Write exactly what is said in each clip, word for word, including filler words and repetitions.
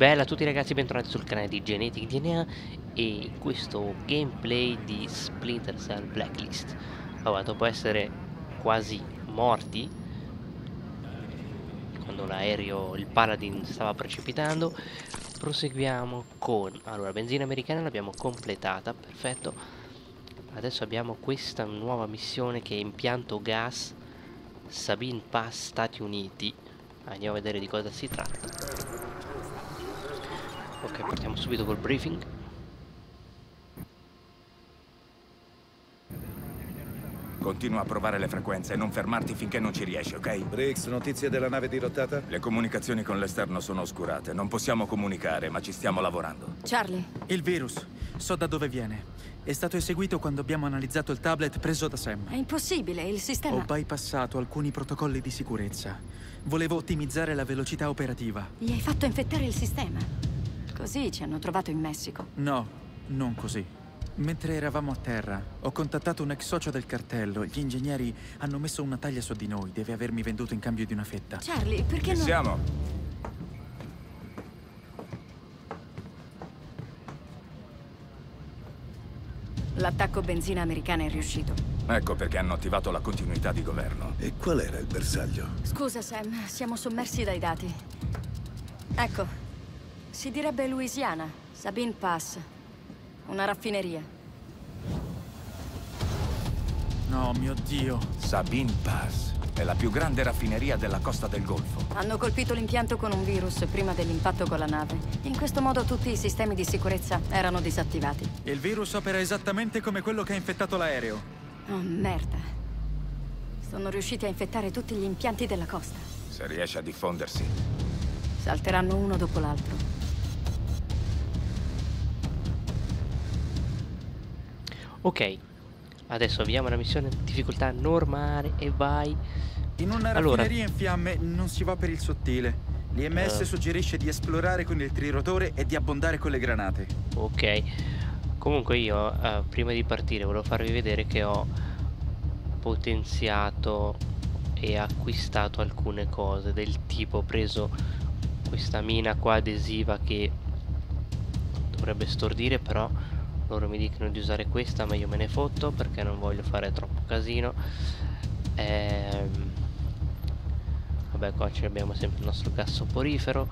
Bella a tutti ragazzi, bentornati sul canale di Genetic D N A e in questo gameplay di Splinter Cell Blacklist. Allora, dopo essere quasi morti quando l'aereo, il Paladin, stava precipitando, proseguiamo con... Allora, benzina americana l'abbiamo completata, perfetto. Adesso abbiamo questa nuova missione che è impianto gas Sabine Pass, Stati Uniti. Andiamo a vedere di cosa si tratta. Ok, partiamo subito col briefing. Continua a provare le frequenze e non fermarti finché non ci riesci, ok? Briggs, notizie della nave dirottata? Le comunicazioni con l'esterno sono oscurate. Non possiamo comunicare, ma ci stiamo lavorando. Charlie, Il virus, so da dove viene. È stato eseguito quando abbiamo analizzato il tablet preso da Sam. è impossibile, il sistema... Ho bypassato alcuni protocolli di sicurezza. Volevo ottimizzare la velocità operativa. Gli hai fatto infettare il sistema. Così ci hanno trovato in Messico. No, non così. Mentre eravamo a terra, ho contattato un ex socio del cartello. Gli ingegneri hanno messo una taglia su di noi. Deve avermi venduto in cambio di una fetta. Charlie, perché Ci non... siamo. L'attacco benzina americana è riuscito. Ecco perché hanno attivato la continuità di governo. E qual era il bersaglio? Scusa, Sam, siamo sommersi dai dati. Ecco, si direbbe Louisiana, Sabine Pass. Una raffineria. No, mio Dio. Sabine Pass è la più grande raffineria della costa del Golfo. Hanno colpito l'impianto con un virus prima dell'impatto con la nave. In questo modo tutti i sistemi di sicurezza erano disattivati. Il virus opera esattamente come quello che ha infettato l'aereo. Oh, merda. Sono riusciti a infettare tutti gli impianti della costa. Se riesce a diffondersi. Salteranno uno dopo l'altro. Ok, adesso avviamo la missione difficoltà normale e vai. In una Allora. raffineria in fiamme non si va per il sottile. L'I M S Eh. suggerisce di esplorare con il trirotore e di abbondare con le granate. Ok, comunque io eh, prima di partire volevo farvi vedere che ho potenziato e acquistato alcune cose del tipo, ho preso questa mina qua adesiva che dovrebbe stordire, però loro mi dicono di usare questa, ma io me ne fotto perché non voglio fare troppo casino. Ehm, vabbè, qua ci abbiamo sempre il nostro gas soporifero.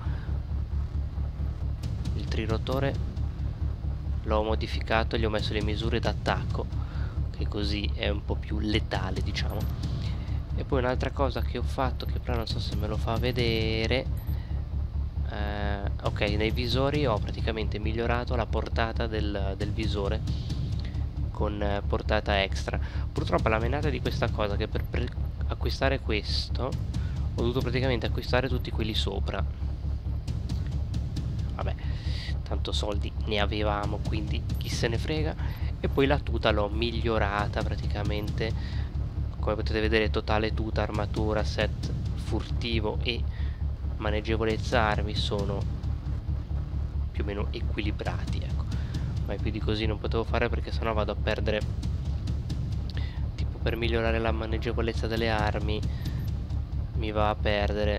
Il trirotore l'ho modificato, gli ho messo le misure d'attacco, che così è un po' più letale, diciamo. E poi un'altra cosa che ho fatto, che però non so se me lo fa vedere. Uh, ok, nei visori ho praticamente migliorato la portata del, del visore con uh, portata extra. Purtroppo la menata di questa cosa che per, per acquistare questo ho dovuto praticamente acquistare tutti quelli sopra. Vabbè, tanto soldi ne avevamo, quindi chi se ne frega. E poi la tuta l'ho migliorata praticamente, come potete vedere, totale tuta, armatura, set furtivo e maneggevolezza armi sono più o meno equilibrati, ecco. Ma più di così non potevo fare perché sennò vado a perdere, tipo per migliorare la maneggevolezza delle armi mi va a perdere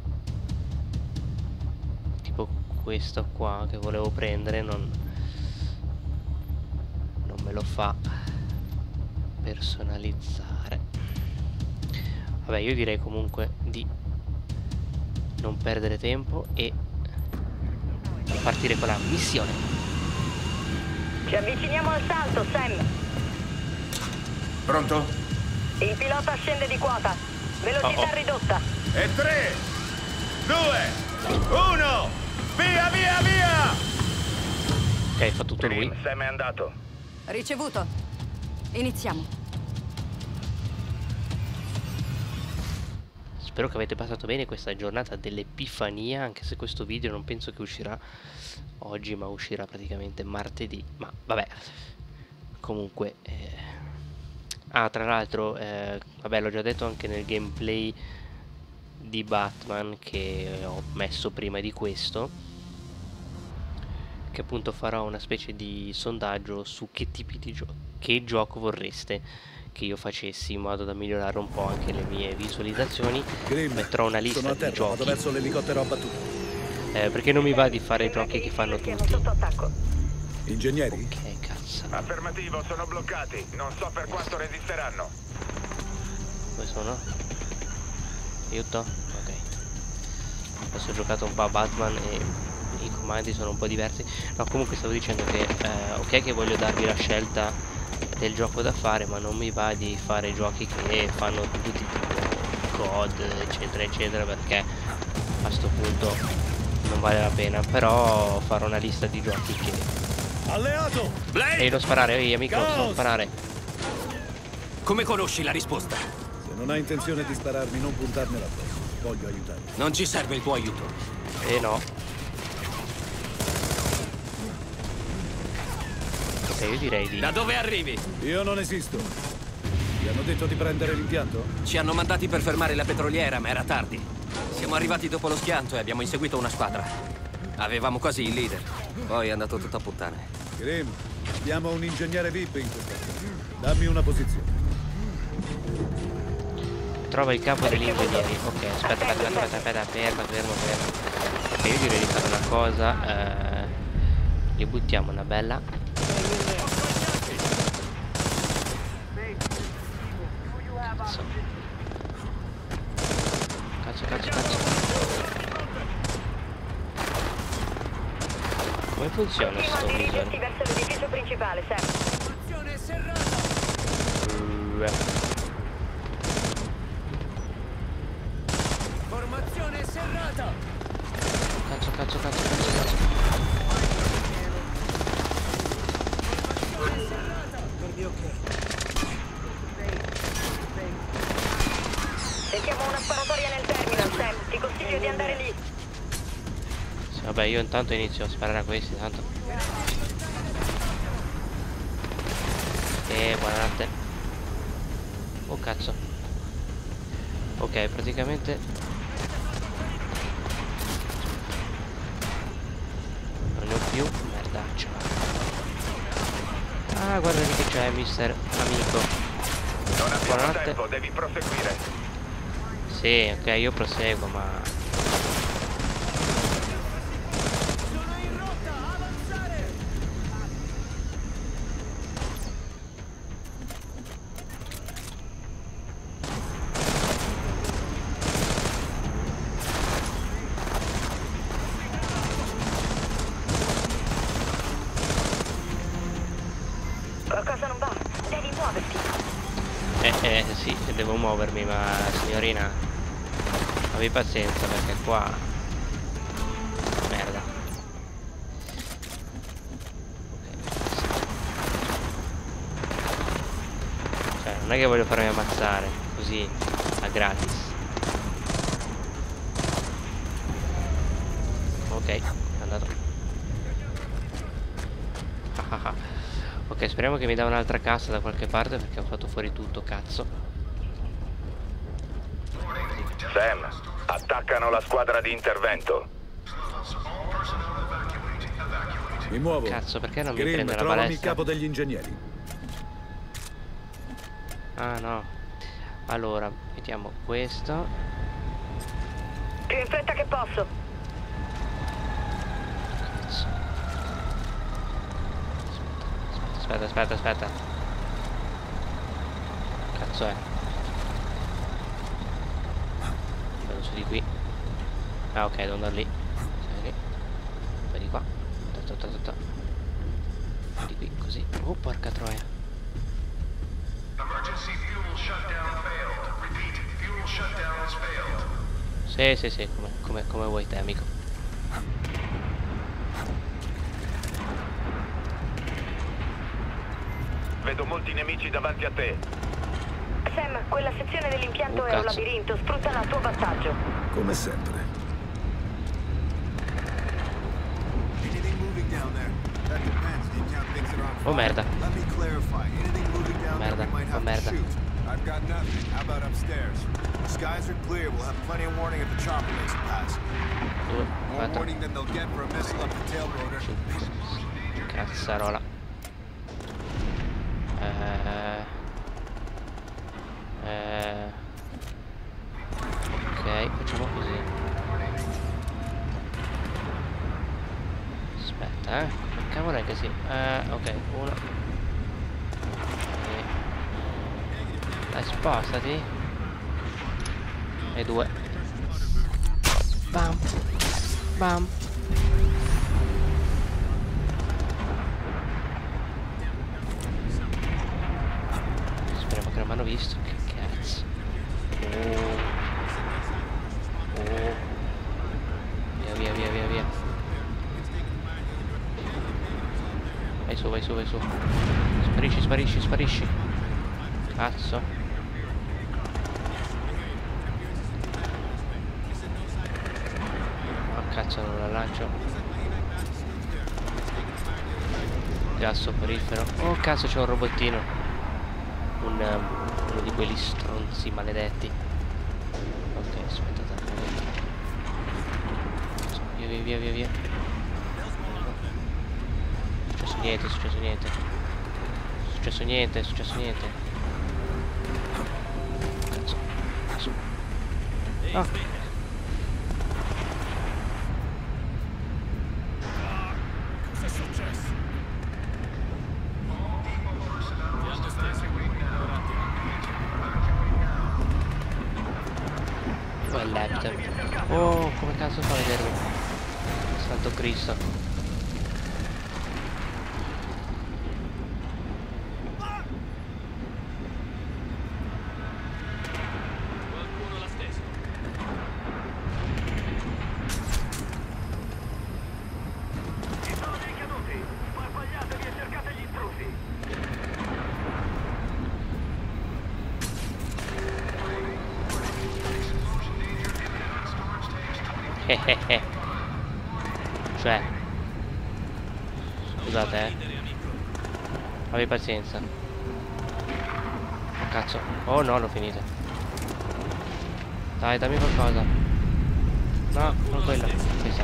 tipo questo qua che volevo prendere, non, non me lo fa personalizzare. Vabbè, io direi comunque di non perdere tempo e partire con la missione. Ci avviciniamo al salto, Sam. Pronto? Il pilota scende di quota. Velocità Oh, oh. ridotta. E tre, due, uno, via, via, via! Ok, fa tutto lui. Sam è andato. Ricevuto. Iniziamo. Spero che avete passato bene questa giornata dell'Epifania, anche se questo video non penso che uscirà oggi, ma uscirà praticamente martedì. Ma vabbè, comunque... Eh... Ah, tra l'altro, eh, vabbè, l'ho già detto anche nel gameplay di Batman che ho messo prima di questo, che appunto farò una specie di sondaggio su che tipi di gioco, che gioco vorreste che io facessi, in modo da migliorare un po' anche le mie visualizzazioni. Grim, Metterò una lista sono a di terra, vado giochi verso l'elicottero abbattuto. eh, Eh, perché non mi va di fare i giochi che fanno tutti. Sotto attacco. Ingegneri? Ok, cazzo. Affermativo, sono bloccati. Non so per quanto resisteranno. Dove sono? Aiuto? Ok. Adesso ho giocato un po' a Batman e i comandi sono un po' diversi. No, comunque stavo dicendo che eh, ok che voglio darvi la scelta del gioco da fare, ma non mi va di fare giochi che fanno tutti tipo C O D eccetera eccetera, perché a sto punto non vale la pena. Però farò una lista di giochi che... Alleato! Ehi, non sparare, ehi amico, non sparare. Come conosci la risposta? Se non hai intenzione di spararmi, non puntarmela addosso. Voglio aiutarti. Non ci serve il tuo aiuto. Eh no. Ok, io direi di... Da dove arrivi? Io non esisto. Ti hanno detto di prendere l'impianto? Ci hanno mandati per fermare la petroliera, ma era tardi. Siamo arrivati dopo lo schianto e abbiamo inseguito una squadra. Avevamo quasi il leader. Poi è andato tutto a puttane. Grim, abbiamo un ingegnere V I P in questa zona. Dammi una posizione. Trova il capo degli ingegneri. Ok, aspetta, aspetta, aspetta, aspetta, ferma, fermo, fermo. Ok, io direi di fare una cosa. Eh, gli buttiamo una bella. Cazzo, cazzo, cazzo, cazzo. Come funziona sto Continua a visore? dirigerti verso l'edificio principale, Sam. Formazione serrata! Formazione serrata! Cazzo, cazzo, cazzo, cazzo, cazzo. Formazione serrata! Guardi, ok. Sentiamo una sparatoria nel terminal, Sam. Ti consiglio di andare lì. Sì, vabbè, io intanto inizio a sparare a questi, tanto. E buonanotte. Oh cazzo. Ok, praticamente non ne ho più. Merdaccia. Ah, guarda lì che c'è, mister amico. Non abbiamo Buonanotte. tempo, devi proseguire. Sì, ok, io proseguo, ma... Qualcosa non va. Devi muoverti. Eh, eh, sì, devo muovermi, ma signorina, abbi pazienza perché qua... Merda. Ok. Cioè, non è che voglio farmi ammazzare, così, a gratis. Ok, è andato. Ok, speriamo che mi dà un'altra cassa da qualche parte perché ho fatto fuori tutto, cazzo. Sam, attaccano la squadra di intervento. Mi muovo. Cazzo, perché non mi Grim, prende la trovami il balestra? capo degli ingegneri. Ah no. Allora, mettiamo questo. Più in fretta che posso. Cazzo. Aspetta, aspetta, aspetta. Cazzo è? Vado su di qui. Ah ok, devo andare lì. Sei lì. Poi di qua. Ta, ta, ta, ta, ta. Di qui, così. Oh porca troia. Emergency fuel shutdown failed. Repeat, fuel shutdown has failed. Sì, sì, sì, come, come, come vuoi te, amico. Vedo molti nemici davanti a te. Sam, quella sezione dell'impianto Oh, è un cazzo. labirinto. Sfruttala a tuo vantaggio. Come sempre. Oh merda. Merda, oh merda. I've got nothing. How about upstairs? Skies are clear. We'll have plenty of warning if the chopper makes it past. Due, More quattro, warning than they'll get for a missile up the tail rotor. cazzarola. Eh, eh, ok, facciamo così. Aspetta, eh. Che cavolo è che si... Eh, ok, uno. E... Dai, spostati. E due. Bam. Bam. Speriamo che non mi hanno visto. Che cazzo. Oh. Oh. Via, via, via, via, via. Vai su, vai su, vai su. Sparisci, sparisci, sparisci. Cazzo. Oh cazzo, non la lancio. Gas soporifero. Oh cazzo, c'è un robottino. Un, um, uno di quelli stronzi maledetti. Ok, aspetta. Via, via, via, via, via. Niente, è successo niente. È successo niente, è successo niente. Cazzo. Su. Ah. Cos'è successo? Oh, il laptop. Oh, come cazzo fa a vedermi? Santo Cristo. Cioè, scusate, eh. Abbi pazienza. Oh cazzo. Oh no, l'ho finita. Dai, dammi qualcosa. No, non quella. Questa.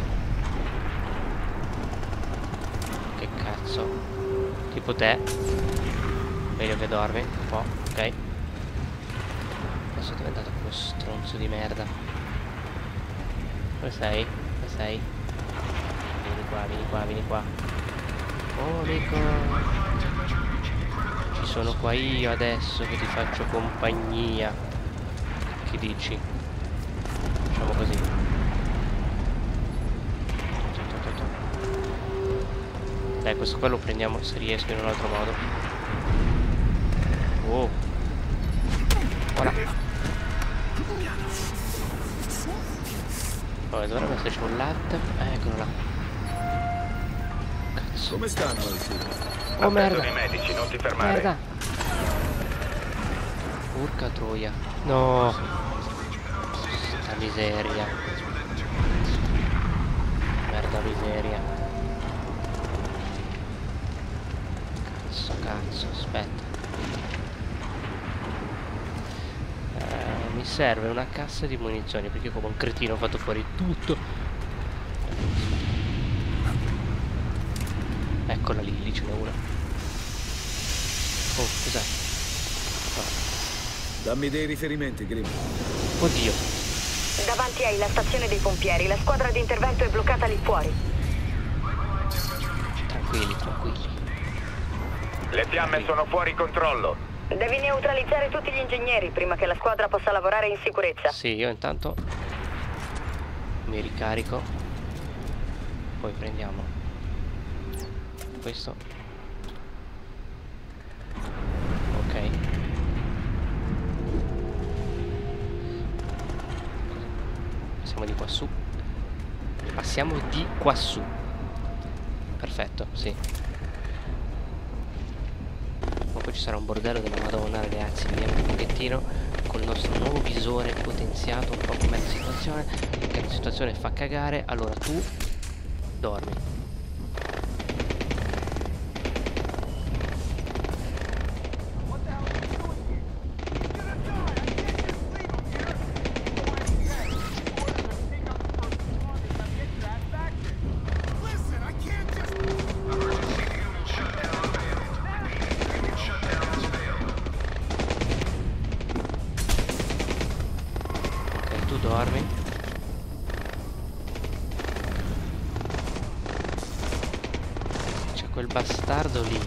Che cazzo. Tipo te. Meglio che dormi un po', ok. Adesso dove è andato quello stronzo di merda? Dove sei? Dove sei? Vieni qua, vieni qua, vieni qua. Oh amico. Ci sono qua io adesso che ti faccio compagnia. Che dici? Facciamo così. Dai, questo qua lo prendiamo se riesco in un altro modo. Oh. Voilà. Oh, dovrebbe esserci un latte. Eh, eccolo là. Cazzo. Come stanno i figli? Oh merda. I medici, non ti fermare. Merda. Urca troia. No. Sta miseria. Merda miseria. Cazzo, cazzo, aspetta. Mi serve una cassa di munizioni perché come un cretino ho fatto fuori tutto. Eccola lì, lì ce n'è una. Oh, cos'è? Oh. Dammi dei riferimenti, Grim. Oddio. Davanti hai la stazione dei pompieri. La squadra di intervento è bloccata lì fuori. Tranquilli, tranquilli. Le fiamme sono fuori controllo. Devi neutralizzare tutti gli ingegneri prima che la squadra possa lavorare in sicurezza. Sì, io intanto mi ricarico. Poi prendiamo questo. Ok. Passiamo di qua su. Passiamo di qua su. Perfetto, sì. Poi ci sarà un bordello della Madonna, ragazzi. Vediamo un pochettino con il nostro nuovo visore potenziato un po' com'è la situazione. Perché la situazione fa cagare. Allora tu dormi. Ok, tu dormi. bastardo lì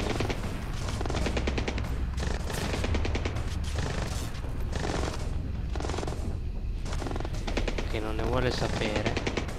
che non ne vuole sapere.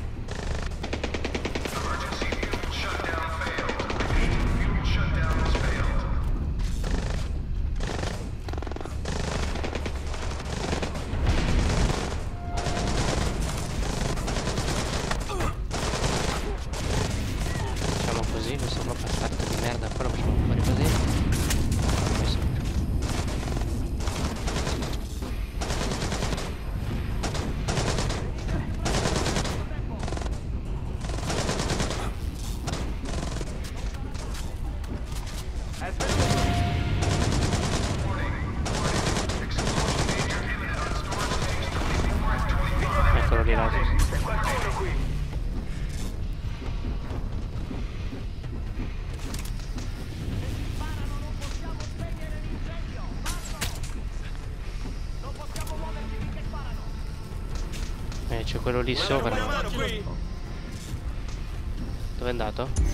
Eccolo lì là. Eh, c'è quello lì sopra. Dove è andato?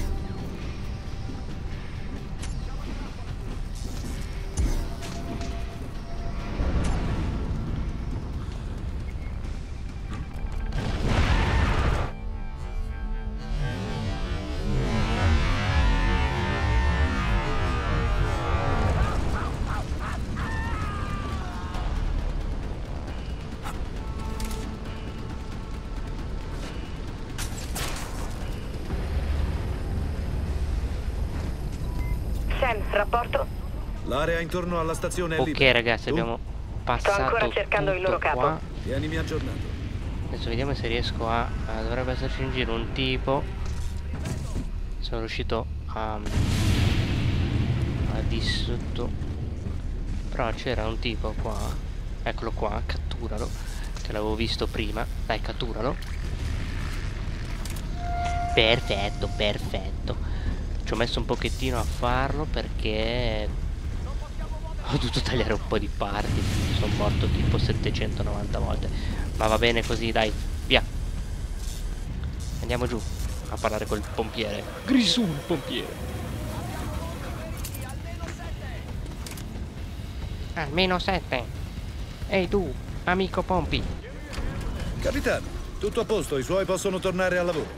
Sam, rapporto? L'area intorno alla stazione è Ok libera. ragazzi, Tu? abbiamo passato Sto ancora cercando il loro tutto capo. qua. Tienimi aggiornato. Adesso vediamo se riesco a, a dovrebbe esserci in giro un tipo. Sono riuscito a a di sotto. Però c'era un tipo qua. Eccolo qua, catturalo. Che l'avevo visto prima. Dai, catturalo. Perfetto, perfetto. Ci ho messo un pochettino a farlo perché ho dovuto tagliare un po' di parti. Sono morto tipo settecentonovanta volte. Ma va bene così, dai, via. Andiamo giù a parlare col pompiere. Grisù il pompiere. Almeno sette. Ehi tu, amico Pompi. Capitano, tutto a posto, i suoi possono tornare al lavoro.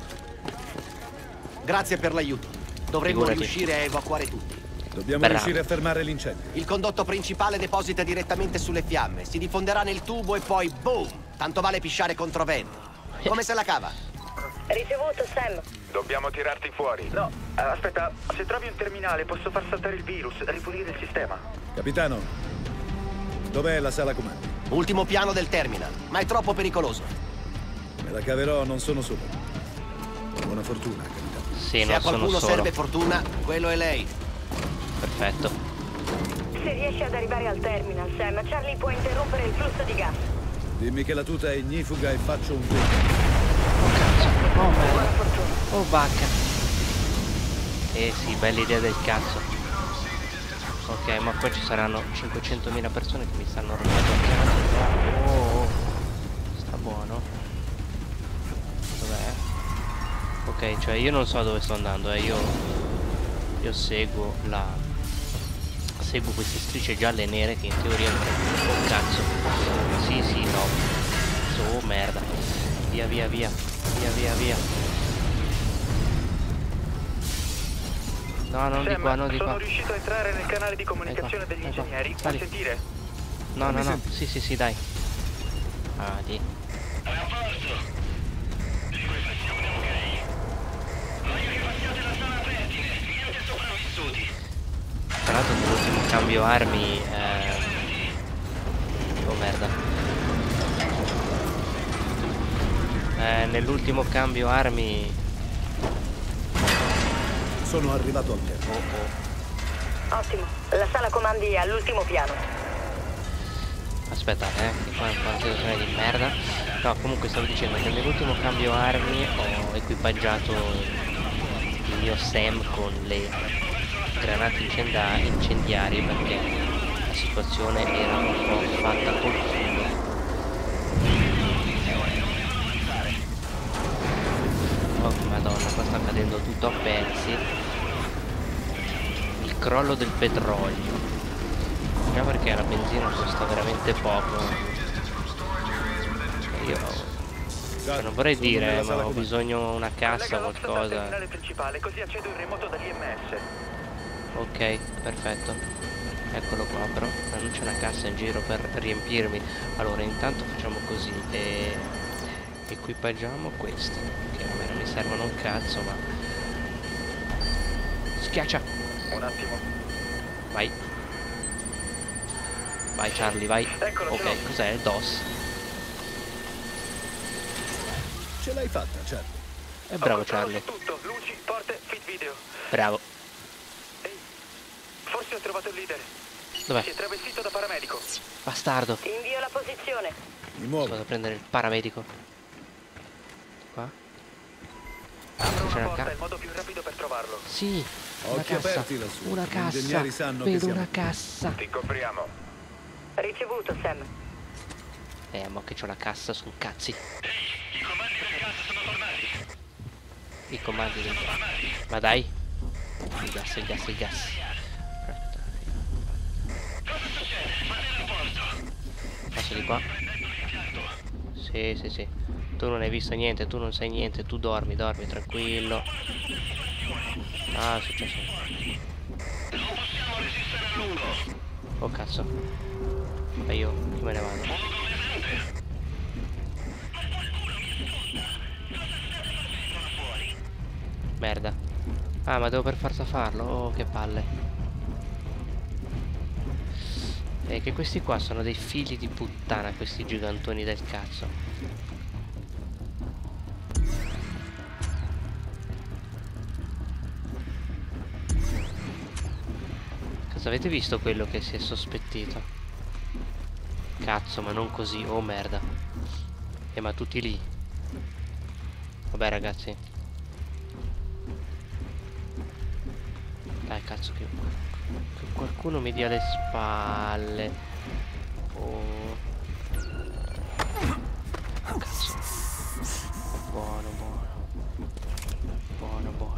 Grazie per l'aiuto. Dovremmo Figurati. riuscire a evacuare tutti. Dobbiamo Bravo. riuscire a fermare l'incendio. Il condotto principale deposita direttamente sulle fiamme, si diffonderà nel tubo e poi boom! Tanto vale pisciare contro vento. Come se la cava? Ricevuto, Sam. Dobbiamo tirarti fuori. No, eh, aspetta, se trovi un terminale posso far saltare il virus, ripulire il sistema. Capitano, dov'è la sala comandi? Ultimo piano del terminal, ma è troppo pericoloso. Me la caverò, non sono solo. Buona fortuna, capitano. Sì, Se non a sono qualcuno solo. serve fortuna, quello è lei. Perfetto. Se riesci ad arrivare al terminal, Sam, Charlie può interrompere il flusso di gas. Dimmi che la tuta è ignifuga e faccio un giro. Oh cazzo. Oh Buona merda. fortuna. Oh vacca. Eh sì, bella idea del cazzo. Ok, ma poi ci saranno cinquecentomila persone che mi stanno rompendo il cazzo. Oh, oh. Sta buono. Dov'è? Ok, cioè io non so dove sto andando, eh. Io Io seguo la Seguo queste strisce gialle e nere che in teoria dovrebbero... Oh cazzo. Sì, sì, no. Oh merda. Via, via, via. Via, via, via. No, non di qua, non di sono qua. riuscito a entrare nel canale di comunicazione Ecco, degli ecco. ingegneri. Puoi Sali. sentire? No, no, Mi no. senti? Sì, sì, sì, dai. Ah, di. Tra l'altro nell'ultimo cambio armi eh... oh merda. Eh, nell'ultimo cambio armi Sono arrivato al termine. oh, oh. Ottimo. La sala comandi è all'ultimo piano. Aspettate, eh, che qua è una situazione di merda. No, comunque stavo dicendo che nell'ultimo cambio armi ho equipaggiato il mio Sam con le granate incenda- incendiarie perché la situazione era un po' fatta col culo. Oh madonna, qua sta cadendo tutto a pezzi. crollo del petrolio. Già perché la benzina costa veramente poco. Io cioè, non vorrei dire, ma ho bisogno di una cassa o qualcosa. Principale, così accedo in remoto dall'I M S. Ok, perfetto. Eccolo qua, però non c'è una cassa in giro per riempirmi. Allora, intanto facciamo così e equipaggiamo queste, che a me non mi servono un cazzo, ma schiaccia. Un attimo. Vai. Vai Charlie, vai. Eccolo, ok, cos'è? Il D O S. Ce l'hai fatta, Charlie. È bravo Charlie. Tutto, luci, porte, feed video. Bravo. Ehi, forse ho trovato il leader. Dov'è? Si è travestito da paramedico. Bastardo. Ti invio la posizione. Mi muovo. Vado a prendere il paramedico. Qua. Apro C'è una una porta, ca- è il modo più rapido per trovarlo. Sì. Una Occhi cassa. aperti lassù. Una Gli cassa. ingegneri sanno che Vedo siamo una qui. cassa. Ti copriamo. Ricevuto, Sam. Eh, ma che c'ho la cassa su cazzi. I comandi del gas sono tornati. I comandi del gas. Ma dai. Il gas, il gas, il gas. Cosa succede? Mantieni a posto. Passo di qua. Sì, sì, sì. Tu non hai visto niente, tu non sai niente, tu dormi, dormi, tranquillo. Ah, è successo. Non possiamo resistere a lungo. Oh cazzo. E io, chi me ne vado? Merda. Ah, ma devo per forza farlo. Oh, che palle. E che questi qua sono dei figli di puttana, questi gigantoni del cazzo. Cosa avete visto quello che si è sospettito? Cazzo, ma non così. Oh merda. Eh, ma tutti lì. Vabbè ragazzi. Dai cazzo che, che qualcuno mi dia le spalle. Oh. Cazzo. Buono, buono. Buono, buono.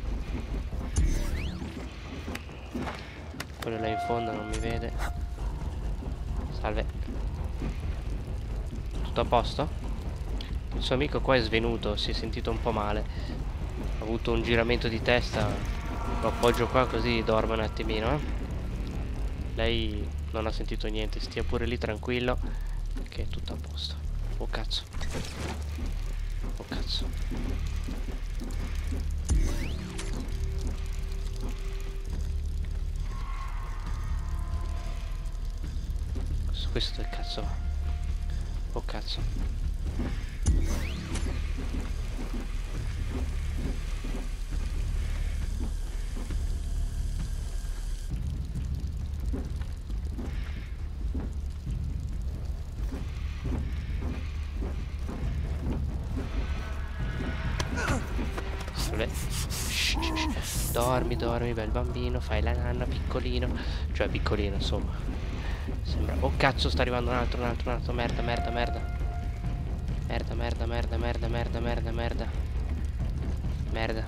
Quello là in fondo non mi vede. Salve. Tutto a posto? Il suo amico qua è svenuto, si è sentito un po' male. Ha avuto un giramento di testa. Lo appoggio qua così dorme un attimino, eh. Lei non ha sentito niente, stia pure lì tranquillo, che è tutto a posto. Oh cazzo. Oh cazzo. Questo, questo che cazzo va? Oh cazzo. Salve. Shh, shh, shh. Dormi, dormi, bel bambino, fai la nanna piccolino. Cioè piccolino, insomma. Sembra... Oh cazzo, sta arrivando un altro, un altro, un altro. Merda, merda, merda. Merda, merda, merda, merda, merda, merda, merda. Merda.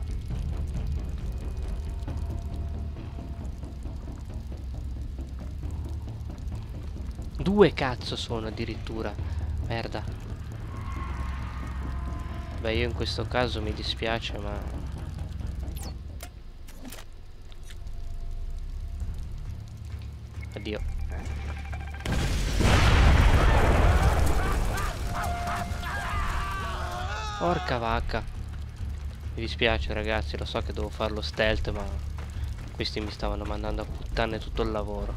Due cazzo sono addirittura. Merda. Beh, io in questo caso mi dispiace, ma... Addio. Porca vacca. Mi dispiace ragazzi, lo so che devo farlo stealth, ma questi mi stavano mandando a puttane tutto il lavoro.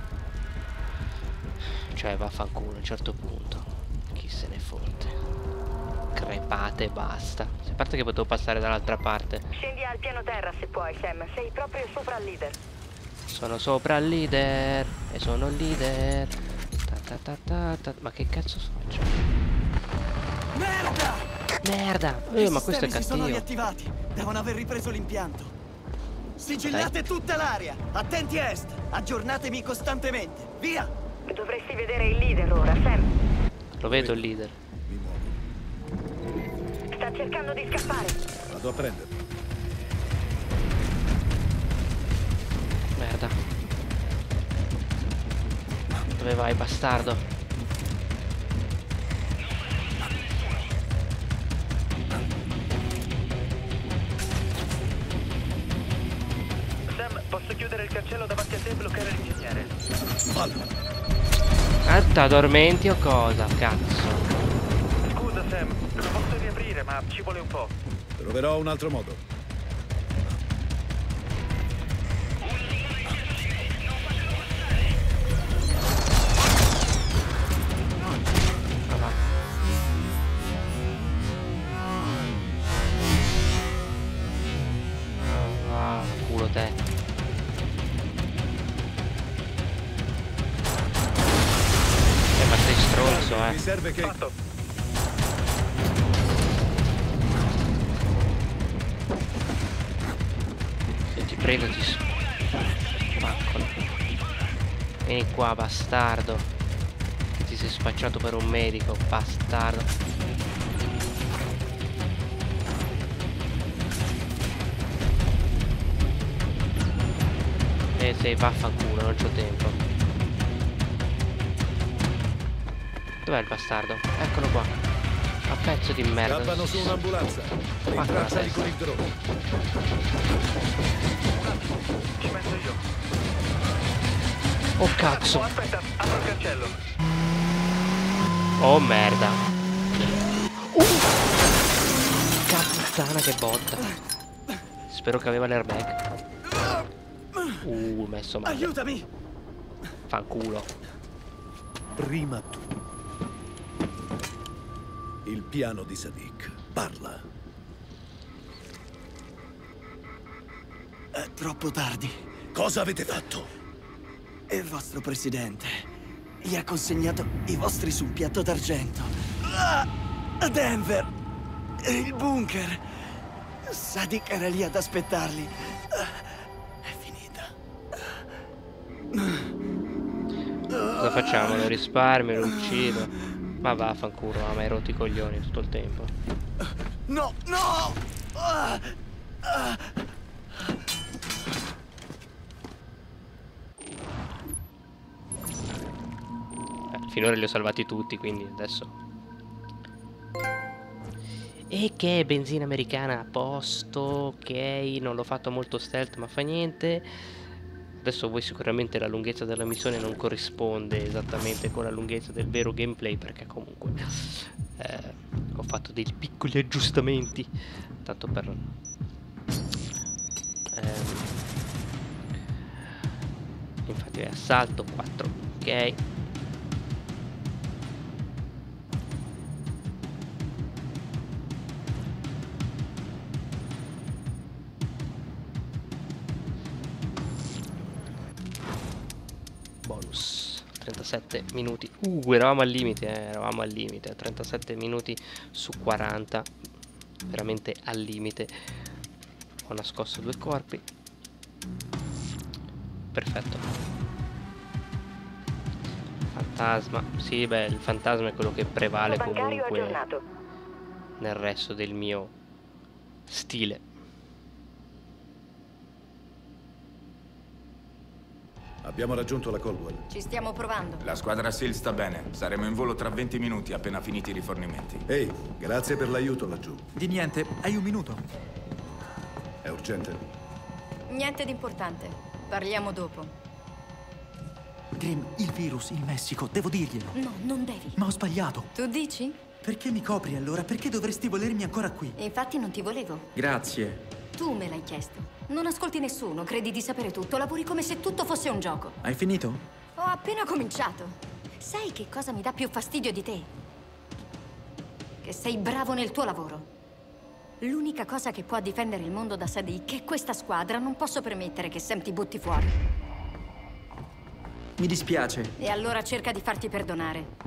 Cioè vaffanculo a un certo punto. Chi se ne fotte. Crepate e basta. A parte che potevo passare dall'altra parte. Scendi al piano terra se puoi, Sam. Sei proprio sopra il leader. Sono sopra il leader. E sono il leader. Ta ta ta ta ta. Ma che cazzo faccio? Merda! Merda! Eh, ma questo è si sono cattivo. riattivati. Devono aver ripreso l'impianto. Sigillate tutta l'area. Attenti a est. Aggiornatemi costantemente. Via! Dovresti vedere il leader ora, Sam. Lo vedo il leader. Mi muovo. Sta cercando di scappare. Vado a prenderlo. porta. Dove vai, bastardo? Sam, posso chiudere il cancello davanti a te e bloccare l'ingegnere? Ah, t'addormenti o cosa? Cazzo. Scusa Sam, lo posso riaprire ma ci vuole un po'. Troverò un altro modo. Ah, va. Ah, culo te. Eh, ma sei stronzo, Mi eh. serve che... Fatto. Se ti prego ti spaccolo. Vieni qua, bastardo. Che ti sei spacciato per un medico, bastardo. E sei vaffanculo, non c'ho tempo. Dov'è il bastardo? Eccolo qua. A pezzo di merda. Scappano su un'ambulanza. Rintracciali con il drone. Ci penso io. Oh cazzo. Oh, aspetta, apro il cancello. Oh merda. Uh. Puttana che botta. Spero che aveva l'airbag. Uh, messo male. Aiutami! Fanculo. Prima tu. Il piano di Sadiq. Parla. È troppo tardi. Cosa avete fatto? Il vostro presidente gli ha consegnato i vostri su un piatto d'argento. Ah, a Denver! Il bunker! Sadiq era lì ad aspettarli. Ah, è finita. Cosa facciamo? Lo risparmio, lo uccido. Ma vaffanculo, ma mi hai rotto i coglioni tutto il tempo. No, no! Ah, ah. Eh, finora li ho salvati tutti, quindi adesso. E che benzina americana a posto, ok, non l'ho fatto molto stealth ma fa niente. Adesso voi sicuramente la lunghezza della missione non corrisponde esattamente con la lunghezza del vero gameplay, perché comunque eh, ho fatto dei piccoli aggiustamenti, tanto per... Ehm, infatti è assalto quattro, ok. Bonus trentasette minuti. Uh, eravamo al limite, eh, eravamo al limite. trentasette minuti su quaranta. Veramente al limite. Ho nascosto due corpi. Perfetto. Fantasma. Sì, beh, il fantasma è quello che prevale comunque nel resto del mio stile. Abbiamo raggiunto la Caldwell. Ci stiamo provando. La squadra SEAL sta bene. Saremo in volo tra venti minuti appena finiti i rifornimenti. Ehi, grazie per l'aiuto laggiù. Di niente, hai un minuto. È urgente? Niente di importante. Parliamo dopo. Grim, il virus, il Messico, devo dirglielo. No, non devi. Ma ho sbagliato. Tu dici? Perché mi copri allora? Perché dovresti volermi ancora qui? Infatti non ti volevo. Grazie. Tu me l'hai chiesto. Non ascolti nessuno, credi di sapere tutto, lavori come se tutto fosse un gioco. Hai finito? Ho appena cominciato. Sai che cosa mi dà più fastidio di te? Che sei bravo nel tuo lavoro. L'unica cosa che può difendere il mondo da Sadiq è questa squadra. Non posso permettere che Sam ti butti fuori. Mi dispiace. E allora cerca di farti perdonare.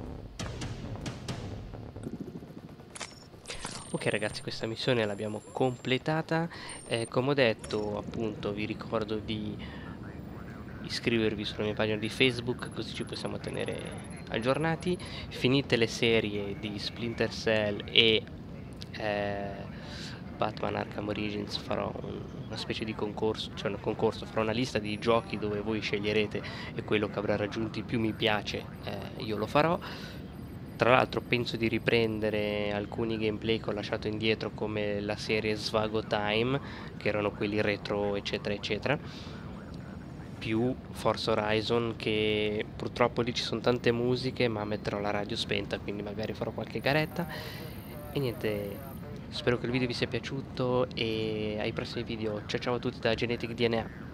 Ok ragazzi, questa missione l'abbiamo completata. Eh, come ho detto, appunto, vi ricordo di iscrivervi sulla mia pagina di Facebook, così ci possiamo tenere aggiornati. Finite le serie di Splinter Cell e eh, Batman Arkham Origins farò un, una specie di concorso, cioè un concorso, farò una lista di giochi dove voi sceglierete e quello che avrà raggiunto più mi piace eh, io lo farò. Tra l'altro penso di riprendere alcuni gameplay che ho lasciato indietro, come la serie Svago Time, che erano quelli retro eccetera eccetera, più Forza Horizon, che purtroppo lì ci sono tante musiche ma metterò la radio spenta, quindi magari farò qualche garetta. E niente, spero che il video vi sia piaciuto e ai prossimi video. Ciao ciao a tutti da Genetic D N A.